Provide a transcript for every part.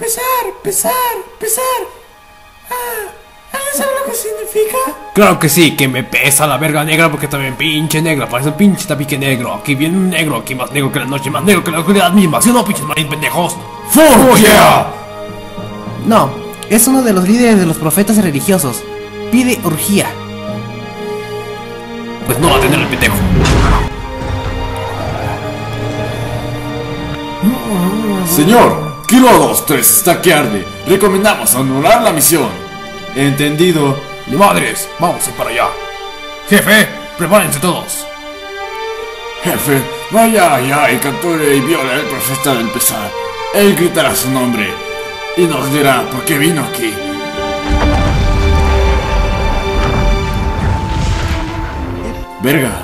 pesar. ¿Alguien sabe lo que significa? Claro que sí, que me pesa la verga negra porque también pinche negra, parece un pinche tabique negro. Aquí viene un negro, aquí más negro que la noche, más negro que la oscuridad misma. ¿Sí o no, pinches marines pendejos? ¡Fuck yeah! No, es uno de los líderes de los profetas religiosos. Pide orgía. Pues no va a tener el pendejo. Señor, Kilo 2-3 está que arde. Recomendamos anular la misión. Entendido. ¡Ni madres! ¡Vamos a ir para allá! Jefe, prepárense todos. Jefe, vaya allá y capture y viola al profeta del pesar. Él gritará su nombre y nos dirá por qué vino aquí. Verga.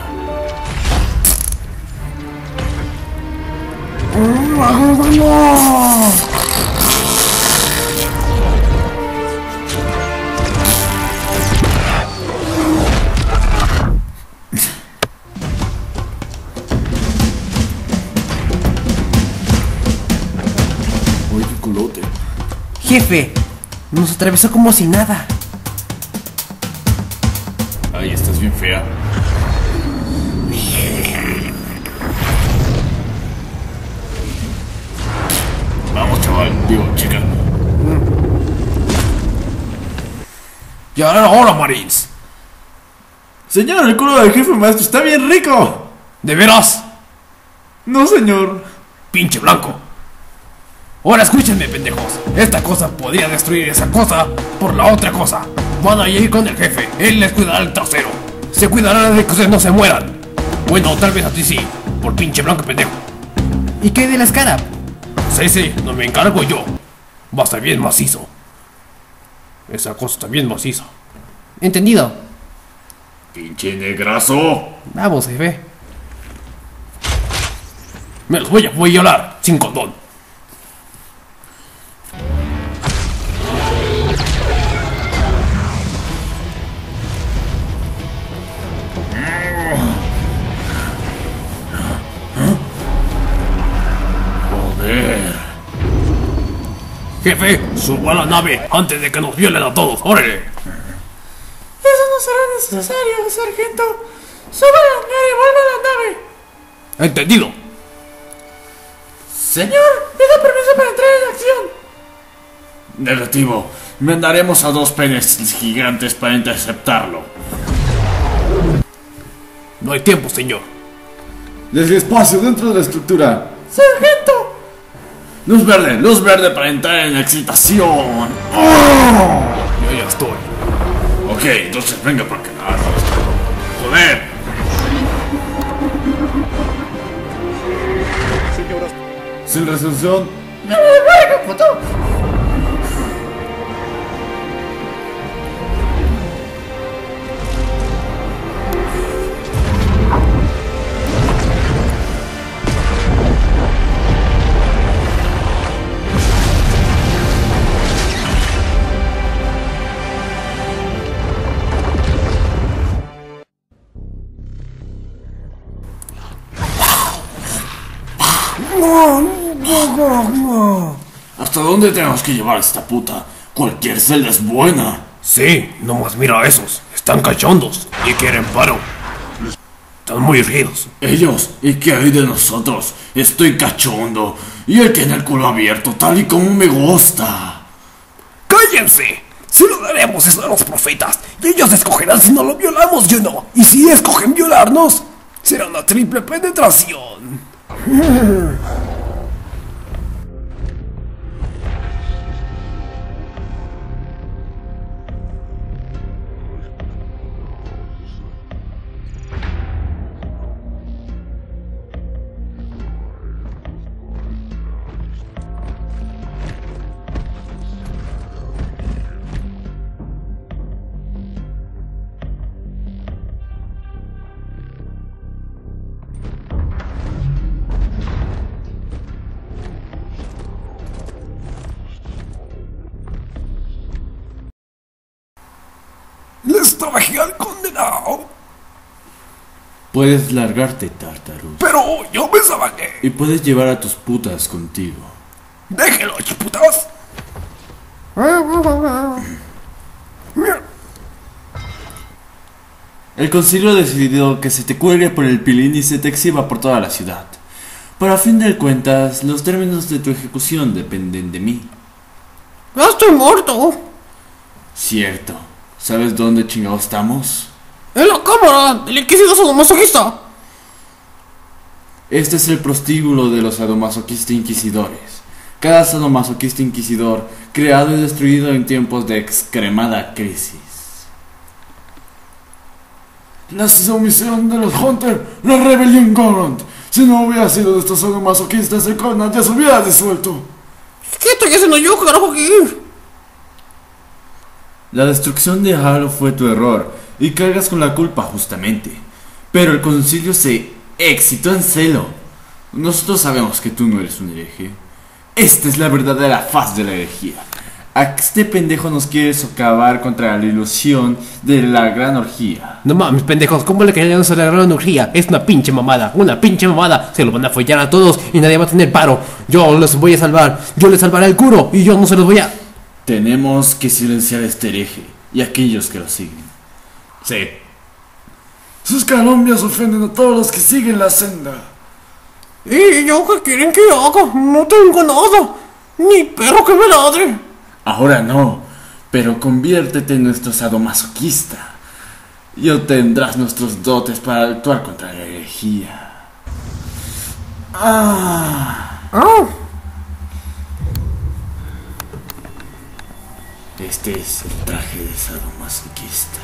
Oye, qué culote. Jefe, nos atravesó como si nada. Ay, estás bien fea. Vamos, chaval. Digo, chica. ¡Ya era hora, Marines! Señor, el culo del jefe maestro está bien rico. ¿De veras? No, señor. ¡Pinche blanco! Ahora escúchenme, pendejos. Esta cosa podría destruir esa cosa por la otra cosa. Van a ir con el jefe. Él les cuidará el trasero. Se cuidará de que ustedes no se mueran. Bueno, tal vez a ti sí. Por pinche blanco pendejo. ¿Y qué de la escara? Sí, no me encargo yo. Va a estar bien macizo. Esa cosa está bien maciza. Entendido. Pinche negrazo. Vamos, jefe. Me los voy a violar sin condón. Joder. Jefe, suba a la nave antes de que nos violen a todos. ¡Órale! Eso no será necesario, sargento. Suba a la nave y vuelva a la nave. ¡Entendido! Señor, me da permiso para entrar en acción. Negativo. Mandaremos a 2 penes gigantes para interceptarlo. No hay tiempo, señor. Desde espacio dentro de la estructura. Sargento. Luz verde para entrar en excitación. Yo ya estoy. Ok, entonces venga para que nada. Joder. Sin resolución. ¡No me verga, puto! ¿Hasta dónde tenemos que llevar esta puta? Cualquier celda es buena. Sí, nomás mira a esos. Están cachondos y quieren paro. Están muy ríos. Ellos, ¿y qué hay de nosotros? Estoy cachondo y él tiene el culo abierto tal y como me gusta. ¡Cállense! Si lo daremos es a los profetas y ellos escogerán si no lo violamos yo no. Y si escogen violarnos, será una triple penetración. Les traje al condenado. Puedes largarte, Tartarus. Pero yo me sabaqué. Y puedes llevar a tus putas contigo. Déjenlo, chiputas. El concilio decidió que se te cuelgue por el pilín y se te exhiba por toda la ciudad. Pero a fin de cuentas, los términos de tu ejecución dependen de mí. ¡Ya estoy muerto! Cierto. ¿Sabes dónde chingados estamos? ¡En la cámara del inquisidor sadomasoquista! Este es el prostíbulo de los sadomasoquistas inquisidores. Cada sadomasoquista inquisidor, creado y destruido en tiempos de extremada crisis. La sumisión de los Hunter, la rebelión Goront. Si no hubiera sido de estos sadomasoquistas, el Covenant ya se hubiera disuelto. ¿Qué estoy haciendo yo, carajo, aquí? La destrucción de Halo fue tu error, y cargas con la culpa justamente. Pero el concilio se excitó en celo. Nosotros sabemos que tú no eres un hereje. Esta es la verdadera faz de la herejía. A este pendejo nos quiere socavar contra la ilusión de la gran orgía. No mames, pendejos, ¿cómo le querían hacer la gran orgía? Es una pinche mamada, se lo van a follar a todos y nadie va a tener paro. Yo los voy a salvar, yo les salvaré el culo y yo no se los voy a... Tenemos que silenciar a este hereje y a aquellos que lo siguen. Sí. Sus calumnias ofenden a todos los que siguen la senda. ¿Y yo qué quieren que haga? No tengo nada. Ni perro que me ladre. Ahora no, pero conviértete en nuestro sadomasoquista y obtendrás nuestros dotes para actuar contra la herejía. Este es el traje de sadomasoquista.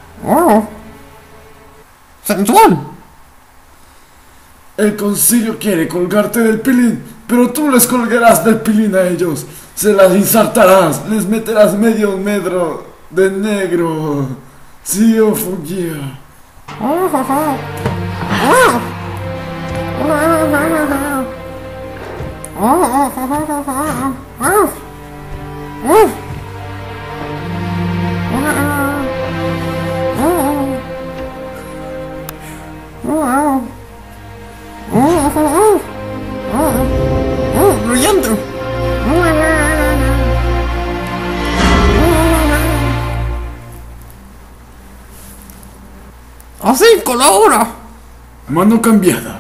Sensual. El concilio quiere colgarte del pilín, pero tú les colgarás del pilín a ellos. Se las insertarás, les meterás medio metro de negro. Sí, o fugia. Brillante. Así colabora. Mano cambiada.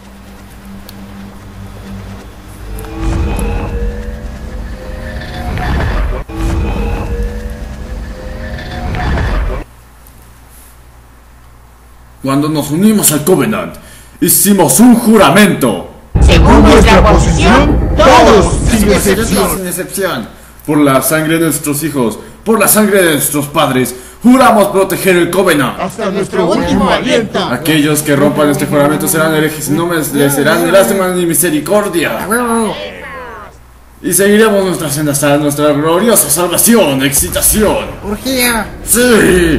Cuando nos unimos al Covenant, hicimos un juramento. Según nuestra posición, todos, sin excepción. Sin excepción. Por la sangre de nuestros hijos, por la sangre de nuestros padres, juramos proteger el Covenant. Hasta nuestro último aliento. Aquellos que rompan este juramento serán herejes y no merecerán ni lástima ni misericordia. Y seguiremos nuestra senda hasta nuestra gloriosa salvación, excitación. Orgía. ¡Sí!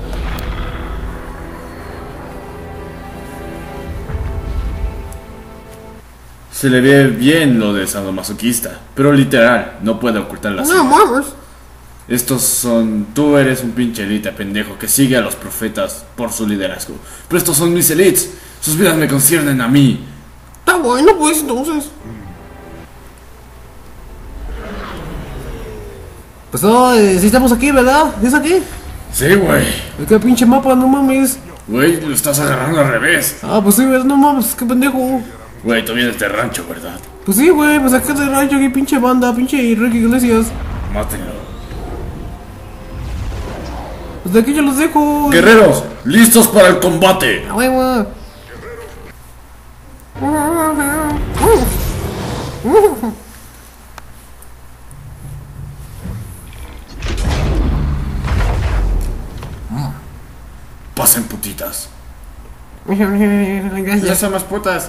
Se le ve bien lo de sadomasoquista, pero literal, no puede ocultar la No mames. Estos son... Tú eres un pinche elite pendejo que sigue a los profetas por su liderazgo. Pero estos son mis elites. Sus vidas me conciernen a mí. Está bueno, pues, entonces. Pues no, si estamos aquí, ¿verdad? ¿Es aquí? Sí, güey. ¿Qué pinche mapa? No mames. Güey, lo estás agarrando al revés. Ah, pues sí, no mames, qué pendejo. Güey, tú vienes de rancho, ¿verdad? Pues sí, güey, pues acá de rancho, aquí pinche banda, pinche Enrique Iglesias. Mátenlo. Pues de aquí yo los dejo. Guerreros, listos para el combate. A huevo. Pasen putitas. Gracias. son las putas.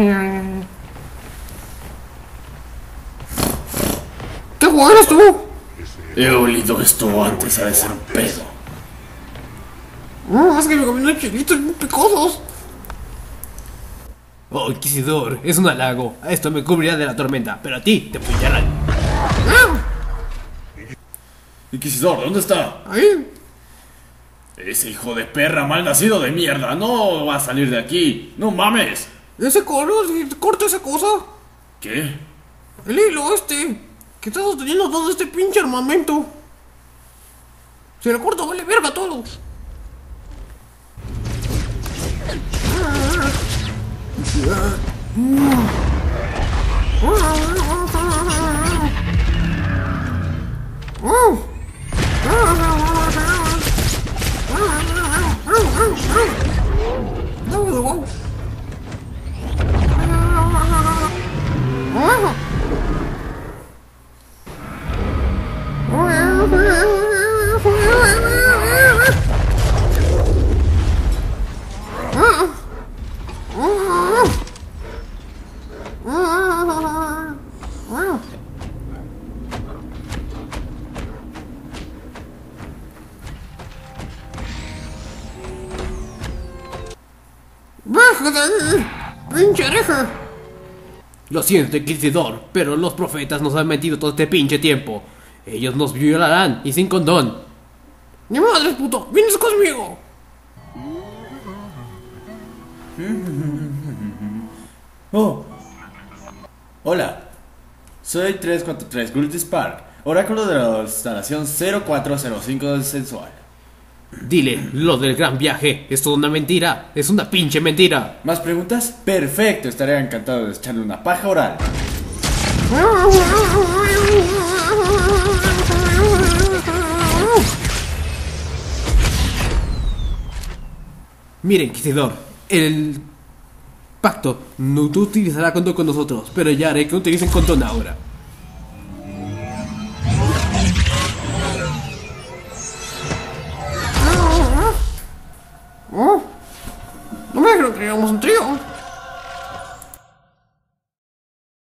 ¿Qué juegas tú? He olido esto antes, ha de ser un pedo. Es que me comí unos chilitos bien picosos. Oh, Inquisidor, es un halago. Esto me cubrirá de la tormenta, pero a ti te puñalan. Inquisidor, ¿dónde está? Ahí. Ese hijo de perra mal nacido de mierda no va a salir de aquí. No mames. Ese corta esa cosa. ¿Qué? El hilo este. ¿Qué estás sosteniendo todo este pinche armamento? Si lo corto, vale verga todo. ¡Pinche hereje! Lo siento, Inquisidor, pero los profetas nos han mentido todo este pinche tiempo. Ellos nos violarán y sin condón. ¡Ni madre, puto! ¡Vienes conmigo! Oh. Hola. Soy 343 Gultis Park, oráculo de la instalación 0405 del sensual. Dile, lo del gran viaje es toda una mentira. Es una pinche mentira. ¿Más preguntas? Perfecto, estaré encantado de echarle una paja oral. Mire, Inquisidor, el pacto no utilizará condón con nosotros, pero ya haré que utilicen condón ahora. No me creo que hagamos un trío.